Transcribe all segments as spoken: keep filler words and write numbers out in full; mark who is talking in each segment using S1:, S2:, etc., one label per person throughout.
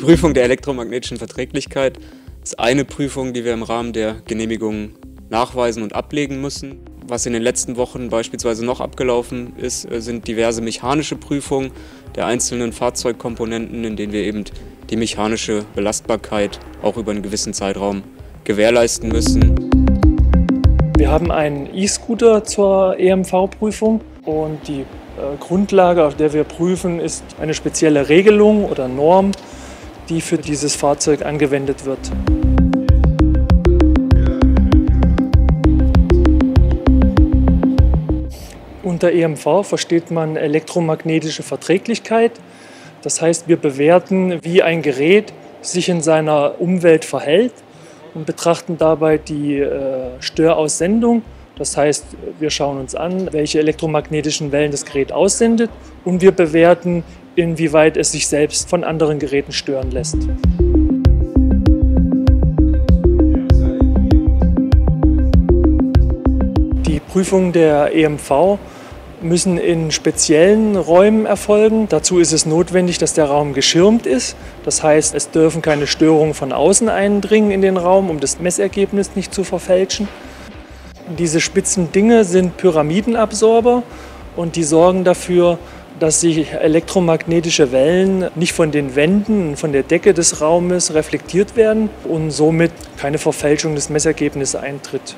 S1: Prüfung der elektromagnetischen Verträglichkeit ist eine Prüfung, die wir im Rahmen der Genehmigung nachweisen und ablegen müssen. Was in den letzten Wochen beispielsweise noch abgelaufen ist, sind diverse mechanische Prüfungen der einzelnen Fahrzeugkomponenten, in denen wir eben die mechanische Belastbarkeit auch über einen gewissen Zeitraum gewährleisten müssen.
S2: Wir haben einen E-Scooter zur E M V-Prüfung und die äh, Grundlage, auf der wir prüfen, ist eine spezielle Regelung oder Norm, die für dieses Fahrzeug angewendet wird. Unter E M V versteht man elektromagnetische Verträglichkeit. Das heißt, wir bewerten, wie ein Gerät sich in seiner Umwelt verhält und betrachten dabei die äh, Störaussendung. Das heißt, wir schauen uns an, welche elektromagnetischen Wellen das Gerät aussendet, und wir bewerten, inwieweit es sich selbst von anderen Geräten stören lässt. Die Prüfungen der E M V müssen in speziellen Räumen erfolgen. Dazu ist es notwendig, dass der Raum geschirmt ist. Das heißt, es dürfen keine Störungen von außen eindringen in den Raum, um das Messergebnis nicht zu verfälschen. Diese spitzen Dinge sind Pyramidenabsorber und die sorgen dafür, dass sich elektromagnetische Wellen nicht von den Wänden, von der Decke des Raumes reflektiert werden und somit keine Verfälschung des Messergebnisses eintritt.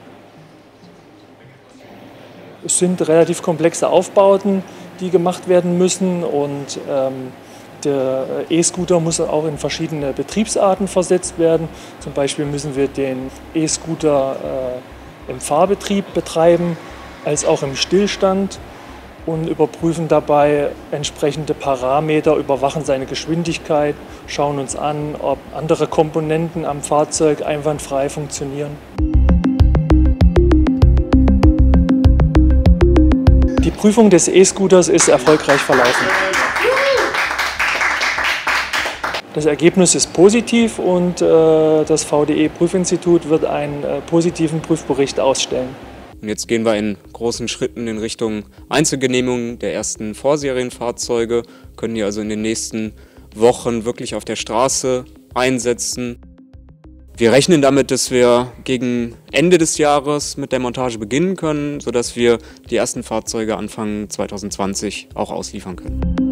S2: Es sind relativ komplexe Aufbauten, die gemacht werden müssen, und ähm, der E-Scooter muss auch in verschiedene Betriebsarten versetzt werden. Zum Beispiel müssen wir den E-Scooter äh, im Fahrbetrieb betreiben, als auch im Stillstand, und überprüfen dabei entsprechende Parameter, überwachen seine Geschwindigkeit, schauen uns an, ob andere Komponenten am Fahrzeug einwandfrei funktionieren. Die Prüfung des E-Scooters ist erfolgreich verlaufen. Das Ergebnis ist positiv und äh, das V D E-Prüfinstitut wird einen äh, positiven Prüfbericht ausstellen.
S1: Und jetzt gehen wir in großen Schritten in Richtung Einzelgenehmigung der ersten Vorserienfahrzeuge, können die also in den nächsten Wochen wirklich auf der Straße einsetzen. Wir rechnen damit, dass wir gegen Ende des Jahres mit der Montage beginnen können, sodass wir die ersten Fahrzeuge Anfang zweitausendzwanzig auch ausliefern können.